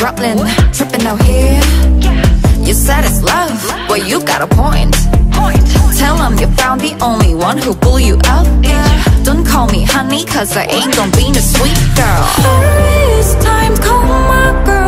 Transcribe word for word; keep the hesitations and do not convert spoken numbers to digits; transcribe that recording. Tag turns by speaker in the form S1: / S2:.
S1: Struggling, tripping out here. You said it's love, well you got a point. Tell them you found the only one who pull you out there. Don't call me honey, cause I ain't gon' be no sweet girl. Hurry, it's time, call my girl.